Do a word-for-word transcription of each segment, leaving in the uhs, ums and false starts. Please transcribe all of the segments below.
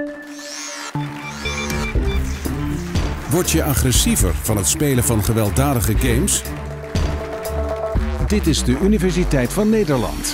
Word je agressiever van het spelen van gewelddadige games? Dit is de Universiteit van Nederland.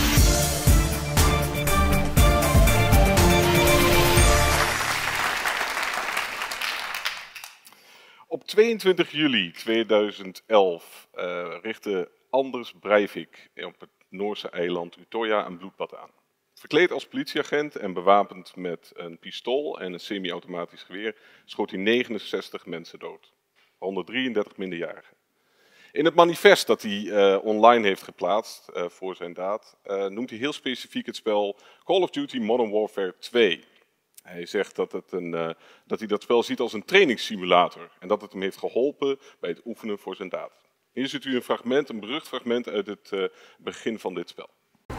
Op tweeëntwintig juli tweeduizend elf uh, richtte Anders Breivik op het Noorse eiland Utøya een bloedbad aan. Verkleed als politieagent en bewapend met een pistool en een semi-automatisch geweer schoot hij negenenzestig mensen dood, honderddrieëndertig minderjarigen. In het manifest dat hij uh, online heeft geplaatst uh, voor zijn daad uh, noemt hij heel specifiek het spel Call of Duty Modern Warfare twee. Hij zegt dat, het een, uh, dat hij dat spel ziet als een trainingssimulator en dat het hem heeft geholpen bij het oefenen voor zijn daad. Hier ziet u een fragment, een berucht fragment uit het uh, begin van dit spel.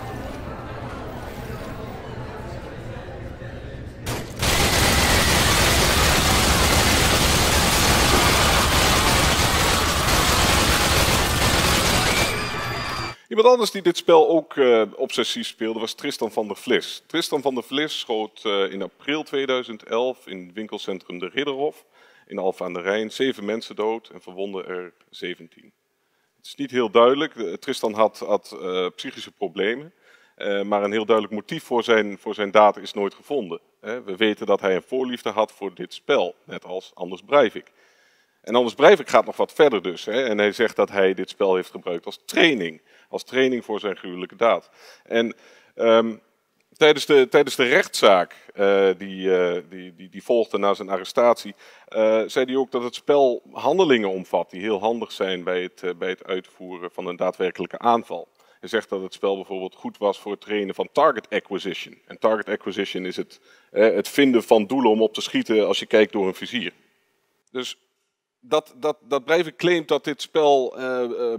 Iemand anders die dit spel ook uh, obsessief speelde was Tristan van der Vlis. Tristan van der Vlis schoot uh, in april tweeduizend elf in het winkelcentrum De Ridderhof in Alphen aan de Rijn zeven mensen dood en verwondde er zeventien. Het is niet heel duidelijk. Uh, Tristan had, had uh, psychische problemen, uh, maar een heel duidelijk motief voor zijn, voor zijn daad is nooit gevonden. Uh, we weten dat hij een voorliefde had voor dit spel, net als Anders Breivik. En Anders Breivik gaat nog wat verder dus. Hè, en hij zegt dat hij dit spel heeft gebruikt als training. Als training voor zijn gruwelijke daad. En um, tijdens, de, tijdens de rechtszaak uh, die, uh, die, die, die volgde na zijn arrestatie, uh, zei hij ook dat het spel handelingen omvat die heel handig zijn bij het, uh, bij het uitvoeren van een daadwerkelijke aanval. Hij zegt dat het spel bijvoorbeeld goed was voor het trainen van target acquisition. En target acquisition is het, uh, het vinden van doelen om op te schieten als je kijkt door een vizier. Dus Dat, dat, dat Breivik claimt dat dit spel uh, uh,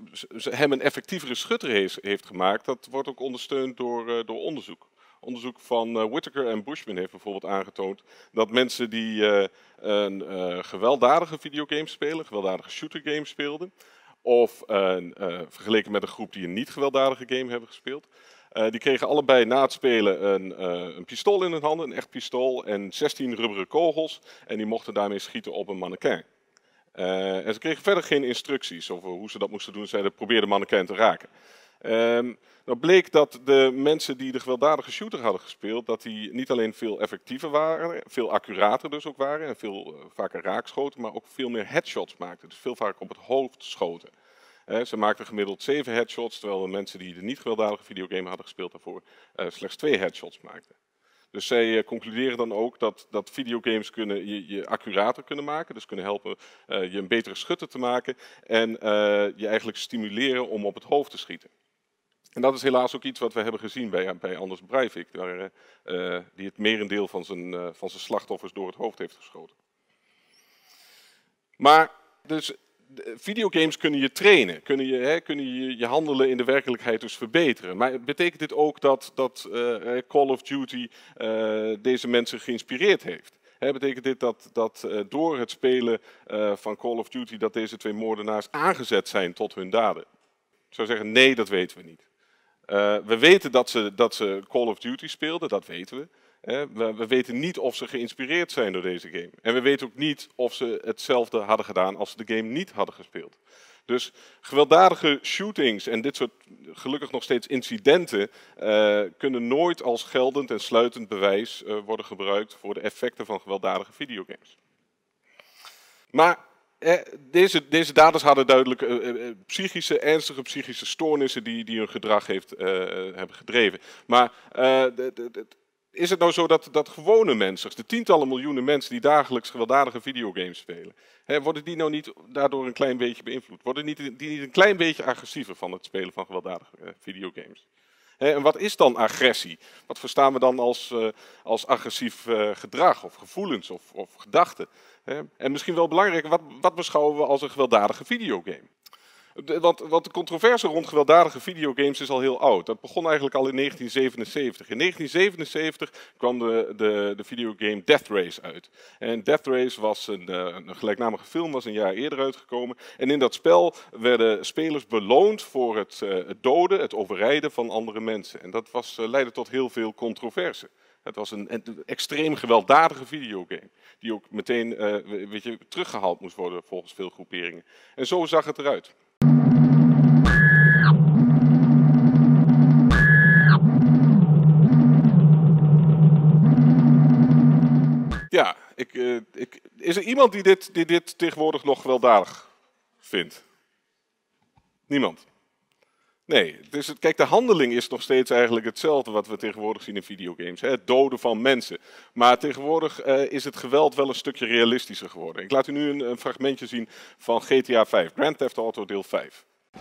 hem een effectievere schutter heeft, heeft gemaakt, dat wordt ook ondersteund door, uh, door onderzoek. Onderzoek van uh, Whittaker en Bushman heeft bijvoorbeeld aangetoond dat mensen die uh, een uh, gewelddadige videogame spelen, gewelddadige shootergame speelden, of uh, uh, vergeleken met een groep die een niet gewelddadige game hebben gespeeld, uh, die kregen allebei na het spelen een, uh, een pistool in hun handen, een echt pistool en zestien rubberen kogels en die mochten daarmee schieten op een mannequin. Uh, en ze kregen verder geen instructies over hoe ze dat moesten doen. Ze probeerden de mannequin te raken. Um, nou bleek dat de mensen die de gewelddadige shooter hadden gespeeld, dat die niet alleen veel effectiever waren, veel accurater dus ook waren en veel uh, vaker raakschoten, maar ook veel meer headshots maakten. Dus veel vaker op het hoofd schoten. Uh, ze maakten gemiddeld zeven headshots, terwijl de mensen die de niet gewelddadige videogame hadden gespeeld daarvoor uh, slechts twee headshots maakten. Dus zij uh, concluderen dan ook dat, dat videogames kunnen, je, je accurater kunnen maken, dus kunnen helpen uh, je een betere schutter te maken en uh, je eigenlijk stimuleren om op het hoofd te schieten. En dat is helaas ook iets wat we hebben gezien bij, bij Anders Breivik, waar, uh, die het merendeel van zijn, uh, van zijn slachtoffers door het hoofd heeft geschoten. Maar dus videogames kunnen je trainen, kunnen je, hè, kunnen je, je handelen in de werkelijkheid dus verbeteren. Maar betekent dit ook dat, dat uh, Call of Duty uh, deze mensen geïnspireerd heeft? Hè, betekent dit dat, dat uh, door het spelen uh, van Call of Duty dat deze twee moordenaars aangezet zijn tot hun daden? Ik zou zeggen, nee, dat weten we niet. Uh, we weten dat ze, dat ze Call of Duty speelden, dat weten we. We, we weten niet of ze geïnspireerd zijn door deze game. En we weten ook niet of ze hetzelfde hadden gedaan als ze de game niet hadden gespeeld. Dus gewelddadige shootings en dit soort gelukkig nog steeds incidenten uh, kunnen nooit als geldend en sluitend bewijs uh, worden gebruikt voor de effecten van gewelddadige videogames. Maar eh, deze, deze daders hadden duidelijk uh, uh, psychische, ernstige psychische stoornissen die, die hun gedrag heeft, uh, hebben gedreven. Maar uh, de, de, de, is het nou zo dat, dat gewone mensen, de tientallen miljoenen mensen die dagelijks gewelddadige videogames spelen, hè, worden die nou niet daardoor een klein beetje beïnvloed? Worden niet, die niet een klein beetje agressiever van het spelen van gewelddadige uh, videogames? Hè, en wat is dan agressie? Wat verstaan we dan als, uh, als agressief uh, gedrag of gevoelens of, of gedachten? Hè? En misschien wel belangrijker, wat, wat beschouwen we als een gewelddadige videogame? Want, want de controverse rond gewelddadige videogames is al heel oud. Dat begon eigenlijk al in negentien zevenenzeventig. In negentien zevenenzeventig kwam de, de, de videogame Death Race uit. En Death Race was een, een gelijknamige film, was een jaar eerder uitgekomen. En in dat spel werden spelers beloond voor het, uh, het doden, het overrijden van andere mensen. En dat was, uh, leidde tot heel veel controverse. Het was een, een extreem gewelddadige videogame. Die ook meteen uh, weet je, teruggehaald moest worden volgens veel groeperingen. En zo zag het eruit. Ja, ik, uh, ik, is er iemand die dit, die dit tegenwoordig nog gewelddadig vindt? Niemand? Nee, dus het, kijk, de handeling is nog steeds eigenlijk hetzelfde wat we tegenwoordig zien in videogames. Hè? Het doden van mensen. Maar tegenwoordig uh, is het geweld wel een stukje realistischer geworden. Ik laat u nu een, een fragmentje zien van G T A vijf, Grand Theft Auto deel vijf.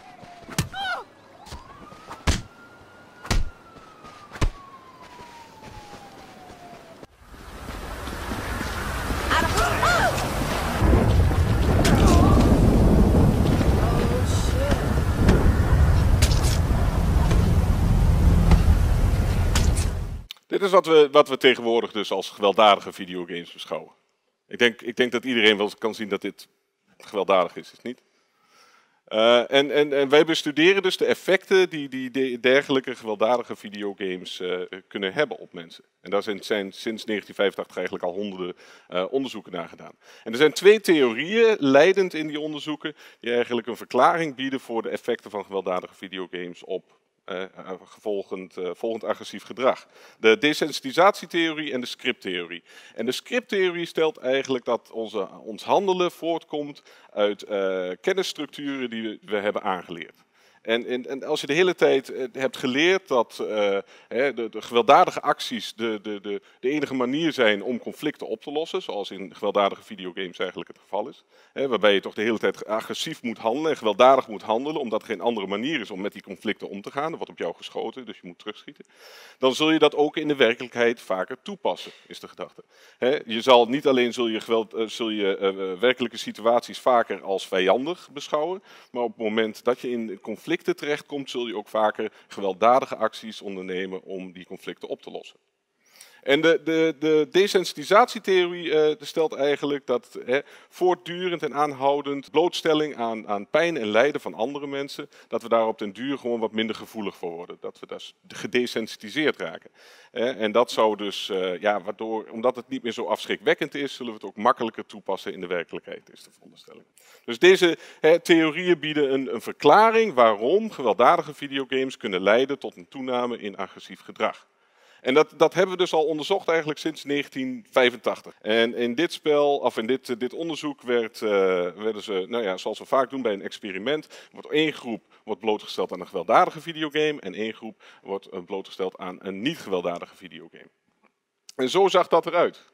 Dit is wat we, wat we tegenwoordig dus als gewelddadige videogames beschouwen. Ik denk, ik denk dat iedereen wel kan zien dat dit gewelddadig is, is het niet? Uh, en, en, en wij bestuderen dus de effecten die, die de, dergelijke gewelddadige videogames uh, kunnen hebben op mensen. En daar zijn, zijn sinds negentien vijfentachtig eigenlijk al honderden uh, onderzoeken naar gedaan. En er zijn twee theorieën leidend in die onderzoeken die eigenlijk een verklaring bieden voor de effecten van gewelddadige videogames op Uh, gevolgend, uh, volgend agressief gedrag. De desensitisatietheorie en de scripttheorie. En de scripttheorie stelt eigenlijk dat onze, ons handelen voortkomt uit uh, kennisstructuren die we hebben aangeleerd. En, en, en als je de hele tijd uh, hebt geleerd dat uh, hè, de, de gewelddadige acties de, de, de, de enige manier zijn om conflicten op te lossen, zoals in gewelddadige videogames eigenlijk het geval is, hè, waarbij je toch de hele tijd agressief moet handelen en gewelddadig moet handelen, omdat er geen andere manier is om met die conflicten om te gaan. Er wordt op jou geschoten, dus je moet terugschieten. Dan zul je dat ook in de werkelijkheid vaker toepassen, is de gedachte. Hè, je zal niet alleen zul je, geweld, uh, zul je uh, werkelijke situaties vaker als vijandig beschouwen, maar op het moment dat je in conflict terechtkomt, zul je ook vaker gewelddadige acties ondernemen om die conflicten op te lossen. En de, de, de desensitisatietheorie uh, stelt eigenlijk dat hè, voortdurend en aanhoudend blootstelling aan, aan pijn en lijden van andere mensen, dat we daar op den duur gewoon wat minder gevoelig voor worden. Dat we dus gedesensitiseerd raken. Eh, en dat zou dus, uh, ja, waardoor, omdat het niet meer zo afschrikwekkend is, zullen we het ook makkelijker toepassen in de werkelijkheid, is de veronderstelling. Dus deze hè, theorieën bieden een, een verklaring waarom gewelddadige videogames kunnen leiden tot een toename in agressief gedrag. En dat, dat hebben we dus al onderzocht eigenlijk sinds negentien vijfentachtig. En in dit spel, of in dit, dit onderzoek werd, uh, werden ze, nou ja, zoals we vaak doen bij een experiment, wordt één groep wordt blootgesteld aan een gewelddadige videogame en één groep wordt blootgesteld aan een niet gewelddadige videogame. En zo zag dat eruit.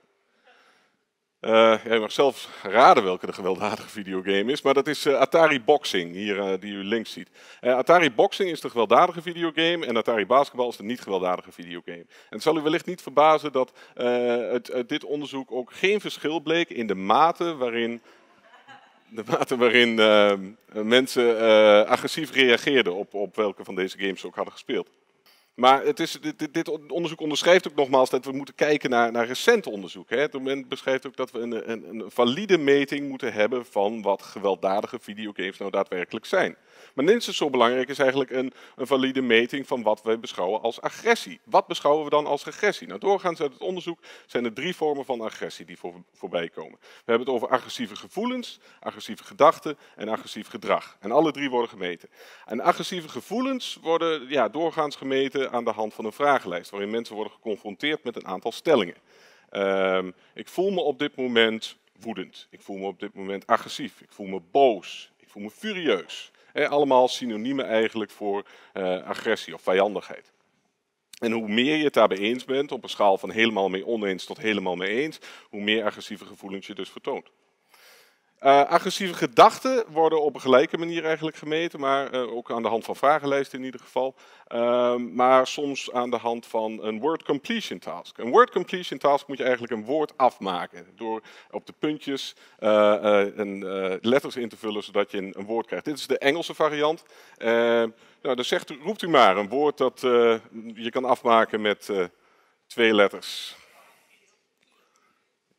Uh, jij mag zelf raden welke de gewelddadige videogame is, maar dat is uh, Atari Boxing, hier, uh, die u links ziet. Uh, Atari Boxing is de gewelddadige videogame en Atari Basketbal is de niet gewelddadige videogame. En het zal u wellicht niet verbazen dat uh, het, uit dit onderzoek ook geen verschil bleek in de mate waarin, de mate waarin uh, mensen uh, agressief reageerden op, op welke van deze games ze ook hadden gespeeld. Maar het is, dit, dit onderzoek onderschrijft ook nogmaals dat we moeten kijken naar, naar recent onderzoek. Hè. Het moment beschrijft ook dat we een, een, een valide meting moeten hebben van wat gewelddadige videogames nou daadwerkelijk zijn. Maar minstens zo belangrijk is eigenlijk een, een valide meting van wat wij beschouwen als agressie. Wat beschouwen we dan als agressie? Nou, doorgaans uit het onderzoek zijn er drie vormen van agressie die voor, voorbij komen. We hebben het over agressieve gevoelens, agressieve gedachten en agressief gedrag. En alle drie worden gemeten. En agressieve gevoelens worden ja, doorgaans gemeten aan de hand van een vragenlijst, waarin mensen worden geconfronteerd met een aantal stellingen. Uh, ik voel me op dit moment woedend. Ik voel me op dit moment agressief. Ik voel me boos. Ik voel me furieus. He, allemaal synoniemen eigenlijk voor uh, agressie of vijandigheid. En hoe meer je het daarbij eens bent, op een schaal van helemaal mee oneens tot helemaal mee eens, hoe meer agressieve gevoelens je dus vertoont. Uh, agressieve gedachten worden op een gelijke manier eigenlijk gemeten, maar uh, ook aan de hand van vragenlijsten in ieder geval. Uh, maar soms aan de hand van een word completion task. Een word completion task moet je eigenlijk een woord afmaken door op de puntjes uh, uh, een, uh, letters in te vullen zodat je een, een woord krijgt. Dit is de Engelse variant. Uh, nou, dan zegt, roept u maar een woord dat uh, je kan afmaken met uh, twee letters.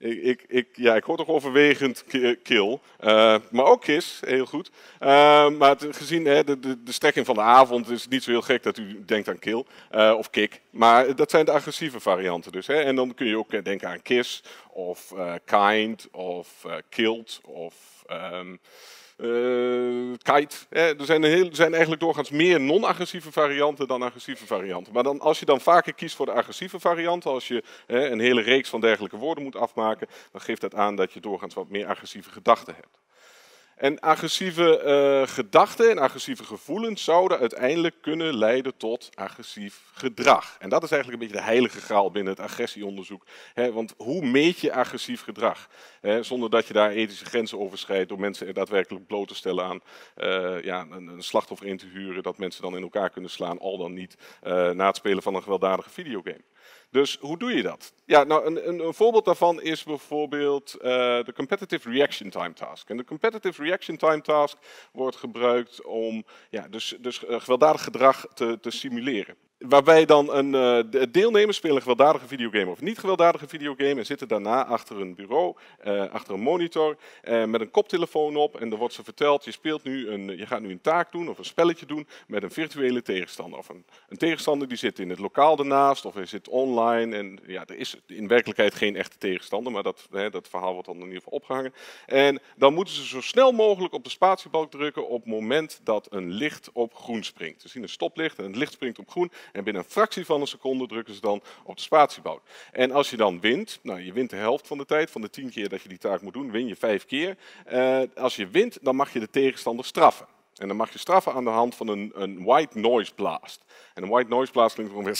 Ik, ik, ik, ja, ik hoor toch overwegend kill, uh, maar ook kiss, heel goed. Uh, maar het, gezien hè, de, de, de strekking van de avond is het niet zo heel gek dat u denkt aan kill uh, of kick. Maar dat zijn de agressieve varianten dus. Hè. En dan kun je ook denken aan kiss of uh, kind of uh, killed of... Um, Uh, kite. Eh, er, zijn een heel, er zijn eigenlijk doorgaans meer non-agressieve varianten dan agressieve varianten. Maar dan, als je dan vaker kiest voor de agressieve variant, als je eh, een hele reeks van dergelijke woorden moet afmaken, dan geeft dat aan dat je doorgaans wat meer agressieve gedachten hebt. En agressieve uh, gedachten en agressieve gevoelens zouden uiteindelijk kunnen leiden tot agressief gedrag. En dat is eigenlijk een beetje de heilige graal binnen het agressieonderzoek. He, want hoe meet je agressief gedrag? He, zonder dat je daar ethische grenzen overschrijdt door mensen er daadwerkelijk bloot te stellen aan uh, ja, een, een slachtoffer in te huren, dat mensen dan in elkaar kunnen slaan, al dan niet uh, na het spelen van een gewelddadige videogame. Dus hoe doe je dat? Ja, nou, een, een, een voorbeeld daarvan is bijvoorbeeld uh, de Competitive Reaction Time Task. En de Competitive Reaction Time Task wordt gebruikt om ja, dus, dus uh, gewelddadig gedrag te, te simuleren. Waarbij dan een uh, deelnemers spelen een gewelddadige videogame of niet gewelddadige videogame en zitten daarna achter een bureau, uh, achter een monitor, uh, met een koptelefoon op. En dan wordt ze verteld, je, speelt nu een, je gaat nu een taak doen of een spelletje doen met een virtuele tegenstander. Of een, een tegenstander die zit in het lokaal ernaast of hij zit online. En ja, er is in werkelijkheid geen echte tegenstander, maar dat, hè, dat verhaal wordt dan in ieder geval opgehangen. En dan moeten ze zo snel mogelijk op de spatiebalk drukken op het moment dat een licht op groen springt. Ze zien een stoplicht en het licht springt op groen. En binnen een fractie van een seconde drukken ze dan op de spatiebalk. En als je dan wint, nou je wint de helft van de tijd, van de tien keer dat je die taak moet doen, win je vijf keer. Uh, als je wint, dan mag je de tegenstander straffen. En dan mag je straffen aan de hand van een, een white noise blast. En een white noise blast klinkt gewoon weer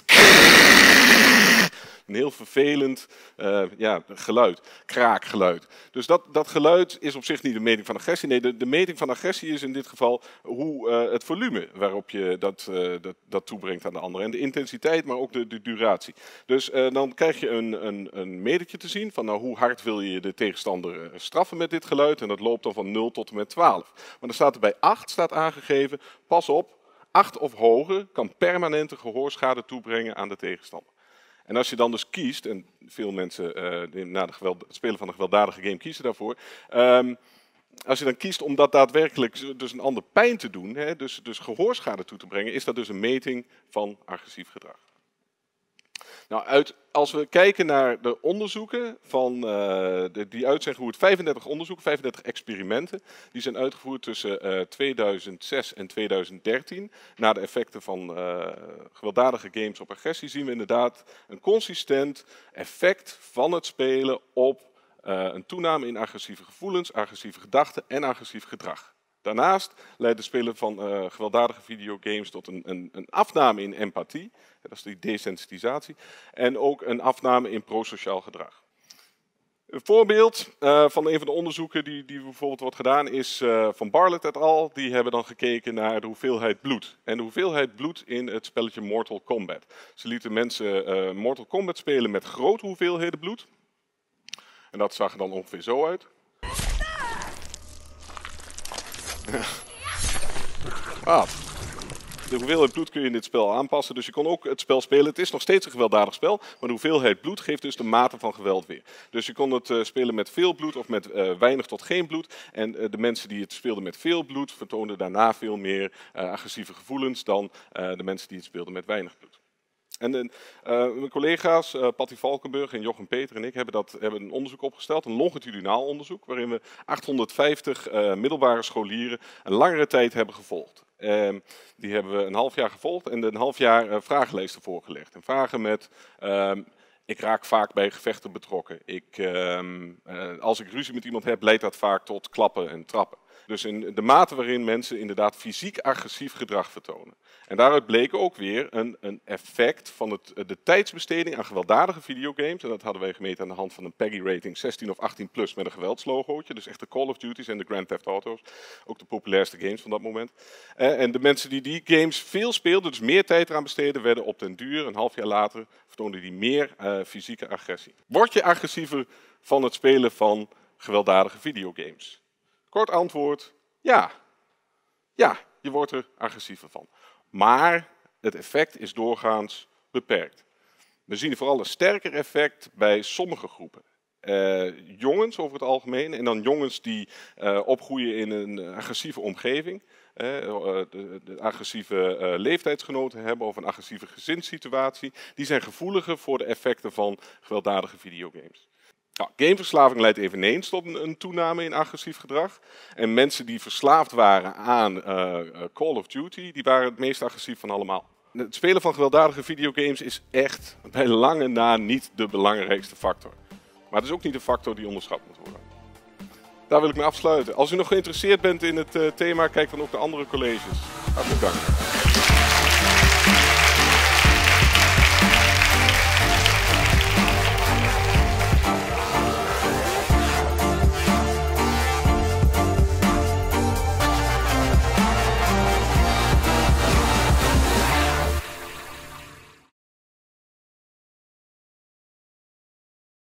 een heel vervelend uh, ja, geluid, kraakgeluid. Dus dat, dat geluid is op zich niet de meting van agressie. Nee, de, de meting van agressie is in dit geval hoe, uh, het volume waarop je dat, uh, dat, dat toebrengt aan de ander. En de intensiteit, maar ook de, de duratie. Dus uh, dan krijg je een, een, een metertje te zien van nou, hoe hard wil je de tegenstander straffen met dit geluid. En dat loopt dan van nul tot en met twaalf. Maar dan staat er bij acht staat aangegeven, pas op, acht of hoger kan permanente gehoorschade toebrengen aan de tegenstander. En als je dan dus kiest, en veel mensen uh, na de geweld, het spelen van een gewelddadige game kiezen daarvoor. Um, als je dan kiest om dat daadwerkelijk dus een ander pijn te doen, hè, dus, dus gehoorschade toe te brengen, is dat dus een meting van agressief gedrag. Nou, uit, als we kijken naar de onderzoeken van, uh, de, die uitzeggen hoe het vijfendertig onderzoeken, vijfendertig experimenten, die zijn uitgevoerd tussen uh, tweeduizend zes en tweeduizend dertien. Na de effecten van uh, gewelddadige games op agressie zien we inderdaad een consistent effect van het spelen op uh, een toename in agressieve gevoelens, agressieve gedachten en agressief gedrag. Daarnaast leidt het spelen van uh, gewelddadige videogames tot een, een, een afname in empathie, dat is die desensitisatie, en ook een afname in prosociaal gedrag. Een voorbeeld uh, van een van de onderzoeken die, die bijvoorbeeld wordt gedaan is uh, van Bartlett et al. Die hebben dan gekeken naar de hoeveelheid bloed. En de hoeveelheid bloed in het spelletje Mortal Kombat. Ze lieten mensen uh, Mortal Kombat spelen met grote hoeveelheden bloed. En dat zag er dan ongeveer zo uit. Ah, de hoeveelheid bloed kun je in dit spel aanpassen, dus je kon ook het spel spelen. Het is nog steeds een gewelddadig spel, maar de hoeveelheid bloed geeft dus de mate van geweld weer. Dus je kon het uh, spelen met veel bloed of met uh, weinig tot geen bloed. En uh, de mensen die het speelden met veel bloed vertoonden daarna veel meer uh, agressieve gevoelens dan uh, de mensen die het speelden met weinig bloed. En uh, mijn collega's, uh, Patty Valkenburg en Jochem Peter en ik, hebben, dat, hebben een onderzoek opgesteld, een longitudinaal onderzoek, waarin we achthonderdvijftig uh, middelbare scholieren een langere tijd hebben gevolgd. Uh, die hebben we een half jaar gevolgd en een half jaar uh, vragenlijsten voorgelegd. En vragen met, uh, ik raak vaak bij gevechten betrokken. Ik, uh, uh, als ik ruzie met iemand heb, leidt dat vaak tot klappen en trappen. Dus in de mate waarin mensen inderdaad fysiek agressief gedrag vertonen. En daaruit bleek ook weer een, een effect van het, de tijdsbesteding aan gewelddadige videogames. En dat hadden wij gemeten aan de hand van een PEGI rating zestien of achttien plus met een geweldslogootje. Dus echt de Call of Duty's en de Grand Theft Auto's. Ook de populairste games van dat moment. En de mensen die die games veel speelden, dus meer tijd eraan besteden, werden op den duur, een half jaar later, vertoonden die meer uh, fysieke agressie. Word je agressiever van het spelen van gewelddadige videogames? Kort antwoord, ja. Ja, je wordt er agressiever van. Maar het effect is doorgaans beperkt. We zien vooral een sterker effect bij sommige groepen. Uh, jongens over het algemeen. En dan jongens die uh, opgroeien in een agressieve omgeving. Uh, de, de agressieve uh, leeftijdsgenoten hebben of een agressieve gezinssituatie. Die zijn gevoeliger voor de effecten van gewelddadige videogames. Nou, gameverslaving leidt eveneens tot een, een toename in agressief gedrag. En mensen die verslaafd waren aan uh, Call of Duty, die waren het meest agressief van allemaal. Het spelen van gewelddadige videogames is echt bij lange na niet de belangrijkste factor. Maar het is ook niet een factor die onderschat moet worden. Daar wil ik mee afsluiten. Als u nog geïnteresseerd bent in het uh, thema, kijk dan ook naar andere colleges. Hartelijk dank.